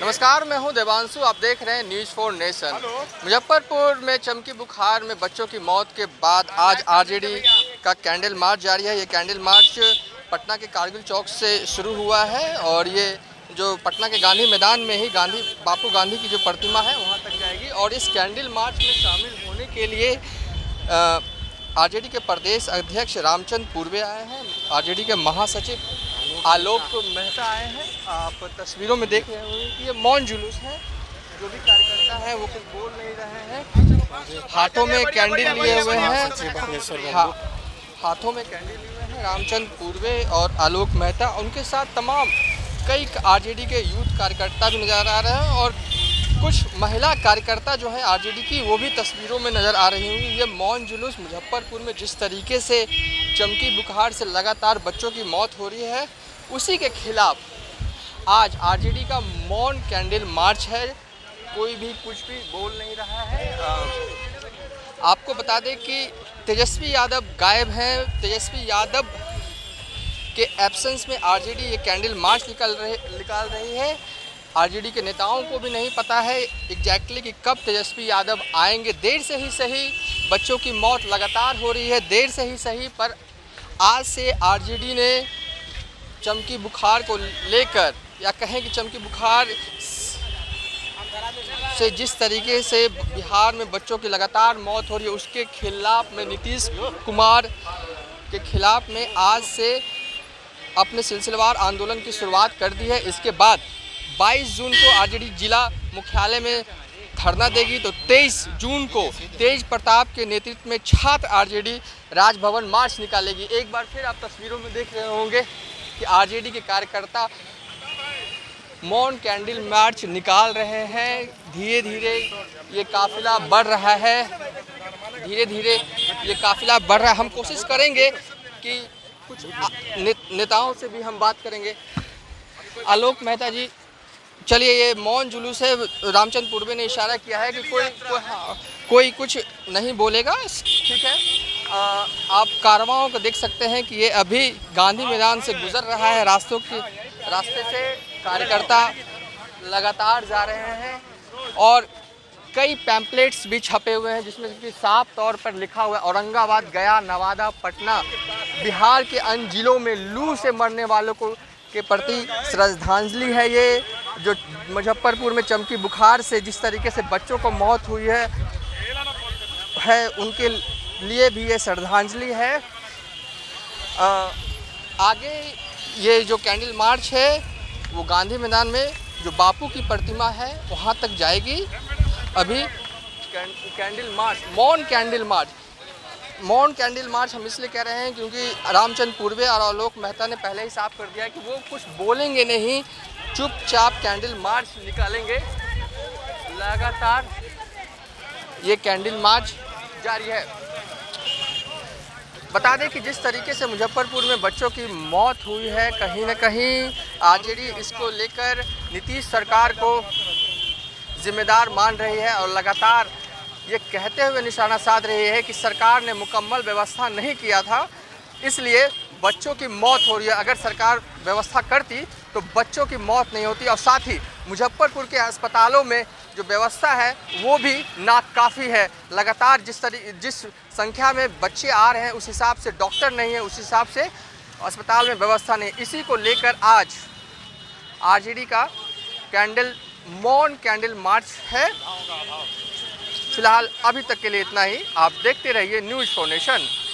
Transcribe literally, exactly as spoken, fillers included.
नमस्कार, मैं हूं देवांशु। आप देख रहे हैं न्यूज़ फॉर नेशन। मुजफ्फरपुर में चमकी बुखार में बच्चों की मौत के बाद आज आरजेडी का कैंडल मार्च जारी है। ये कैंडल मार्च पटना के कारगिल चौक से शुरू हुआ है और ये जो पटना के गांधी मैदान में ही गांधी बापू गांधी की जो प्रतिमा है वहां तक जाएगी। और इस कैंडल मार्च में शामिल होने के लिए आरजेडी के प्रदेश अध्यक्ष रामचंद्र पूर्वे आए हैं, आरजेडी के महासचिव आलोक मेहता आए हैं। आप तस्वीरों में देख रहे होंगे कि ये मौन जुलूस है। जो भी कार्यकर्ता है वो कुछ बोल नहीं रहे हैं, हाथों में कैंडल लिए हुए हैं। हा, हाथों में कैंडल लिए हुए हैं रामचंद्र पूर्वे और आलोक मेहता। उनके साथ तमाम कई आरजेडी के यूथ कार्यकर्ता भी नजर आ रहे हैं और कुछ महिला कार्यकर्ता जो है आरजेडी की वो भी तस्वीरों में नज़र आ रही होंगी। ये मौन जुलूस मुजफ्फरपुर में जिस तरीके से चमकी बुखार से लगातार बच्चों की मौत हो रही है, उसी के खिलाफ आज आरजेडी का मौन कैंडल मार्च है। कोई भी कुछ भी बोल नहीं रहा है। आपको बता दें कि तेजस्वी यादव गायब हैं। तेजस्वी यादव के एब्सेंस में आरजेडी ये कैंडल मार्च निकल रहे निकाल रही है। आरजेडी के नेताओं को भी नहीं पता है एग्जैक्टली कि कब तेजस्वी यादव आएंगे। देर से ही सही बच्चों की मौत लगातार हो रही है, देर से ही सही, पर आज से आरजेडी ने चमकी बुखार को लेकर, या कहें कि चमकी बुखार से जिस तरीके से बिहार में बच्चों की लगातार मौत हो रही है उसके खिलाफ में नीतीश कुमार के खिलाफ में आज से अपने सिलसिलेवार आंदोलन की शुरुआत कर दी है। इसके बाद बाईस जून को आरजेडी जिला मुख्यालय में धरना देगी, तो तेईस जून को तेज प्रताप के नेतृत्व में छात्र आरजेडी राजभवन मार्च निकालेगी। एक बार फिर आप तस्वीरों में देख रहे होंगे कि आरजेडी के कार्यकर्ता मौन कैंडल मार्च निकाल रहे हैं। धीरे धीरे ये काफिला बढ़ रहा है, धीरे धीरे ये काफिला बढ़ रहा है। हम कोशिश करेंगे कि कुछ ने, नेताओं से भी हम बात करेंगे। आलोक मेहता जी, चलिए, ये मौन जुलूस है। रामचंद्र पूर्वे ने इशारा किया है कि कोई कोई, हाँ, कोई कुछ नहीं बोलेगा, ठीक है। आ, आप कारवां को देख सकते हैं कि ये अभी गांधी मैदान से गुजर रहा है। रास्तों की रास्ते से कार्यकर्ता लगातार जा रहे हैं और कई पैम्पलेट्स भी छपे हुए हैं जिसमें कि साफ तौर पर लिखा हुआ है औरंगाबाद, गया, नवादा, पटना, बिहार के अन्य जिलों में लू से मरने वालों को के प्रति श्रद्धांजलि है। ये जो मुजफ्फरपुर में चमकी बुखार से जिस तरीके से बच्चों को मौत हुई है है उनके लिए भी ये श्रद्धांजलि है। आ, आगे ये जो कैंडल मार्च है वो गांधी मैदान में जो बापू की प्रतिमा है वहाँ तक जाएगी। अभी कैंडल मार्च, मौन कैंडल मार्च मौन कैंडल मार्च हम इसलिए कह रहे हैं क्योंकि रामचंद्र पूर्वे और आलोक मेहता ने पहले ही साफ कर दिया कि वो कुछ बोलेंगे नहीं, चुपचाप कैंडल मार्च निकालेंगे। लगातार ये कैंडल मार्च जारी है। बता दें कि जिस तरीके से मुजफ्फरपुर में बच्चों की मौत हुई है, कहीं ना कहीं आरजेडी इसको लेकर नीतीश सरकार को जिम्मेदार मान रही है और लगातार ये कहते हुए निशाना साध रही है कि सरकार ने मुकम्मल व्यवस्था नहीं किया था, इसलिए बच्चों की मौत हो रही है। अगर सरकार व्यवस्था करती तो बच्चों की मौत नहीं होती। और साथ ही मुजफ्फरपुर के अस्पतालों में जो व्यवस्था है वो भी नाकाफ़ी है। लगातार जिस तरी जिस संख्या में बच्चे आ रहे हैं उस हिसाब से डॉक्टर नहीं है, उस हिसाब से अस्पताल में व्यवस्था नहीं। इसी को लेकर आज आरजेडी का कैंडल मौन कैंडल मार्च है। फिलहाल अभी तक के लिए इतना ही। आप देखते रहिए न्यूज़ फॉर नेशन।